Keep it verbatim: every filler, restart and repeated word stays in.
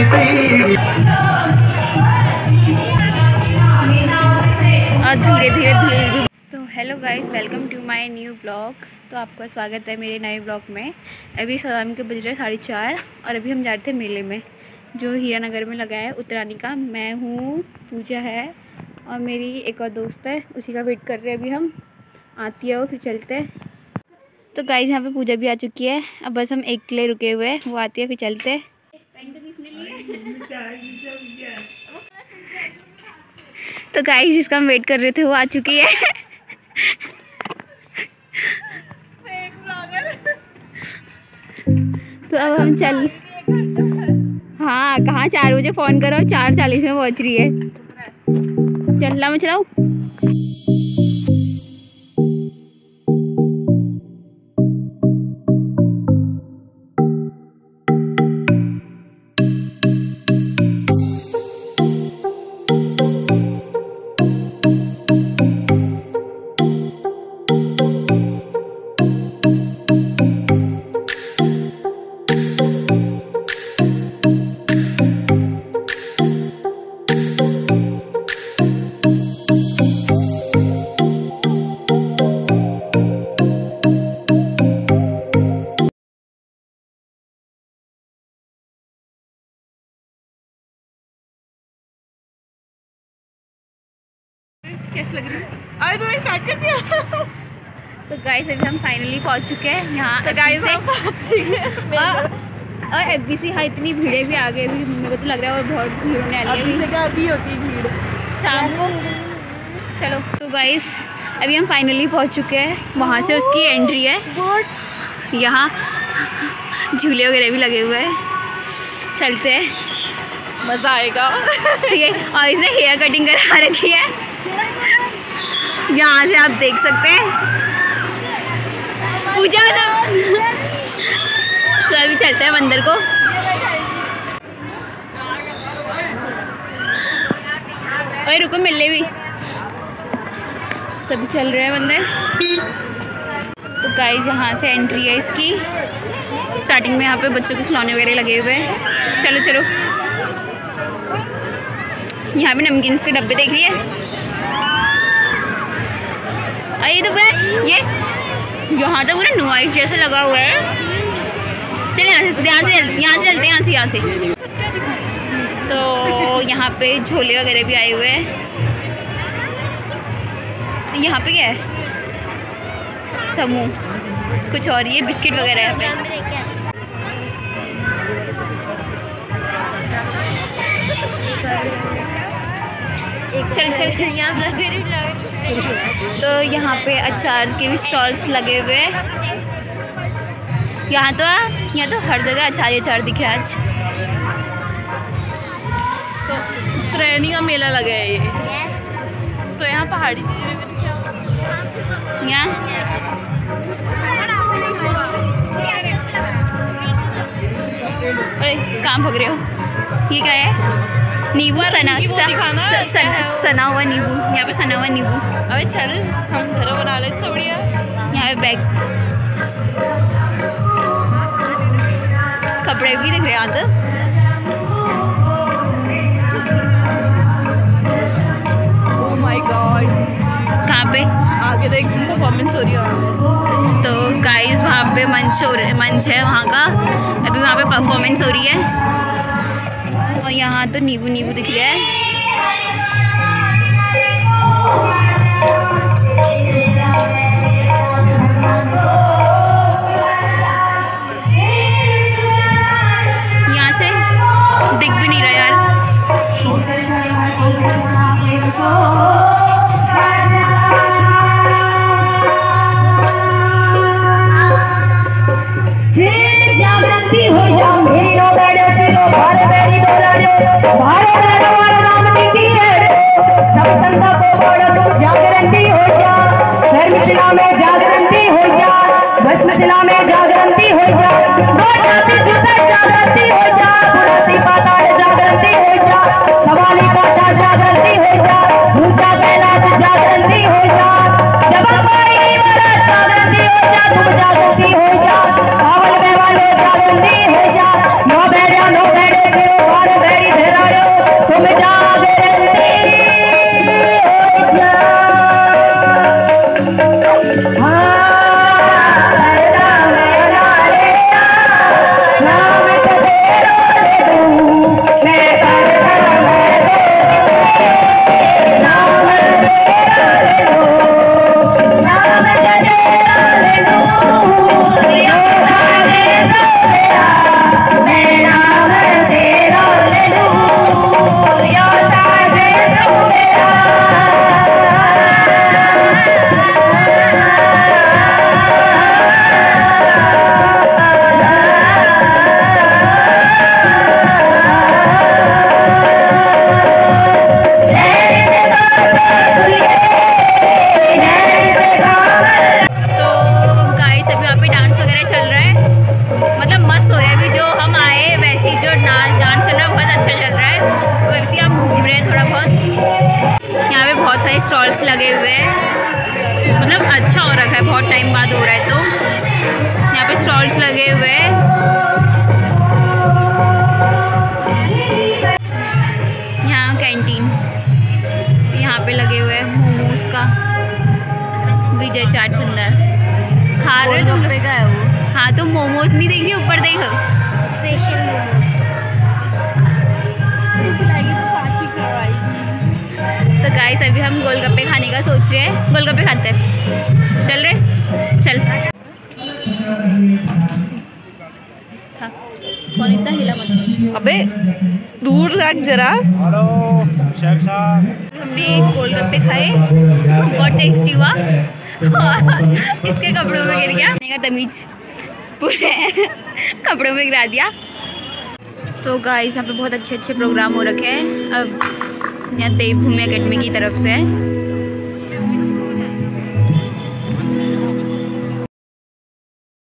और धीरे धीरे भीड़ भी। तो hello guys, welcome to my new blog. तो आपका स्वागत है मेरे नए ब्लॉग में। अभी शाम के बज रहे साढ़े चार और अभी हम जा रहे थे मेले में जो हीरानगर में लगा है उत्तरानी का। मैं हूँ, पूजा है और मेरी एक और दोस्त है, उसी का वेट कर रहे हैं अभी हम। आती है वो, फिर चलते हैं। तो गाइस यहाँ पे पूजा भी आ चुकी है, अब बस हम एक के लिए रुके हुए हैं, वो आती है फिर चलते हैं। तो गाइस जिसका हम वेट कर रहे थे वो आ चुकी है। तो अब हम चल, हाँ कहाँ चार बजे फ़ोन करो और चार चालीस में पहुँच रही है। चलना मैं चलाऊँ। कैसे लग रही है? अरे तूने स्टार्ट कर दिया। तो गाइस अभी हम फाइनली पहुंच चुके हैं यहाँ। तो गाइस हम पहुंच चुके हैं और एफबीसी। हाँ इतनी भीड़ें भी आ गई, भी मेरे को तो लग रहा है और बहुत भीड़ होने वाली है। अभी अभी होती है भीड़ शाम को। चलो तो गाइस अभी हम फाइनली पहुंच चुके हैं, वहाँ से उसकी एंट्री है। यहाँ झूले वगैरह भी लगे हुए हैं, चलते हैं, मज़ा आएगा। ठीक है, और इसने हेयर कटिंग करा रखी है, यहाँ से आप देख सकते हैं। पूजा सब। तो अभी चलते हैं मंदिर को। और रुको मिलने भी, तभी चल रहे हैं मंदिर। तो गाइस यहाँ से एंट्री है इसकी। स्टार्टिंग में यहाँ पे बच्चों के खिलौने वगैरह लगे हुए हैं। चलो चलो, यहाँ पे नमकीन के डब्बे देख रही है। ये तो पूरा, ये यहाँ तो पूरा नुआइश जैसे लगा हुआ है। चलिए यहाँ से यहाँ से यहाँ से चलते हैं, यहाँ से यहाँ से। तो यहाँ पे झोले वगैरह भी आए हुए हैं। यहाँ पे क्या है? समूह कुछ और, ये बिस्किट वगैरह है यहाँ पे। चल चल चल यहाँ। तो यहाँ पे अचार के भी स्टॉल्स लगे हुए हैं। यहाँ तो यहाँ तो हर जगह अचार ही अचार दिख रहा है आज। तो उत्तरायणी का मेला लगा है ये। तो यहाँ पहाड़ी चीज़ें भी दिख रही हैं। कहाँ भग रहे हो? ये क्या है? नींबू सना स, सन, सना हुआ नींबू। यहाँ पे सना हुआ नींबू। अबे चल हम घर बना ले, सब बढ़िया। यहाँ पे बैग, कपड़े भी दिख रहे हैं यहाँ तो। ओह माय गॉड, कहाँ पे? आगे देख, परफॉर्मेंस हो रही है। तो गाइस वहाँ पे मंच हो मंच है वहाँ का, अभी वहाँ पे परफॉर्मेंस हो रही है। और यहाँ तो नींबू नींबू दिख रहा है। यहाँ से दिख भी नहीं रहा यार। जागृति हो जाओ मेरी रो बैठे चिरो भारे मेरी बोला रो भारे मेरा वाला नाम लिखी है सब संता को बड़ा तू जागृति हो जा। धर्मशिला में जागृति हो जा, भस्मशिला में जागृति हो जा, रोटा से जुता जागृति हो जा, बुरासी पाता है जागृति हो जा, सवाली काटा जागृति हो जा, ऊंचा कैलाश जागृति हो जा, जब कोई बड़ा जागृति हो जा, तुम जागृति हो जा, पावन में वाले जागृति हो जा। नो बैठा नो बैठे लगे हुए हैं, मतलब अच्छा हो रखा है, बहुत टाइम बाद हो रहा है। तो यहाँ पे स्टॉल्स लगे हुए हैं। यहाँ कैंटीन, यहाँ पे लगे हुए हैं मोमोज का, विजय चाट भंडार खा रहे हैं का है वो। हाँ तो मोमोज नहीं देख रही, ऊपर देख, स्पेशल मोमोज। तो गाइस अभी हम गोलगप्पे खाने का सोच रहे हैं, गोलगप्पे खाते हैं। चल रहे चल। हाँ कौन इतना हिला मत, अबे दूर रख जरा। हमने एक गोलगप्पे खाए, बहुत टेस्टी हुआ। इसके कपड़ों में गिर गया, का तमीज पूरे कपड़ों में गिरा दिया। तो गाइस यहाँ पे बहुत अच्छे अच्छे प्रोग्राम हो रखे हैं। अब यहाँ देवभूमि अकेडमी की तरफ से है।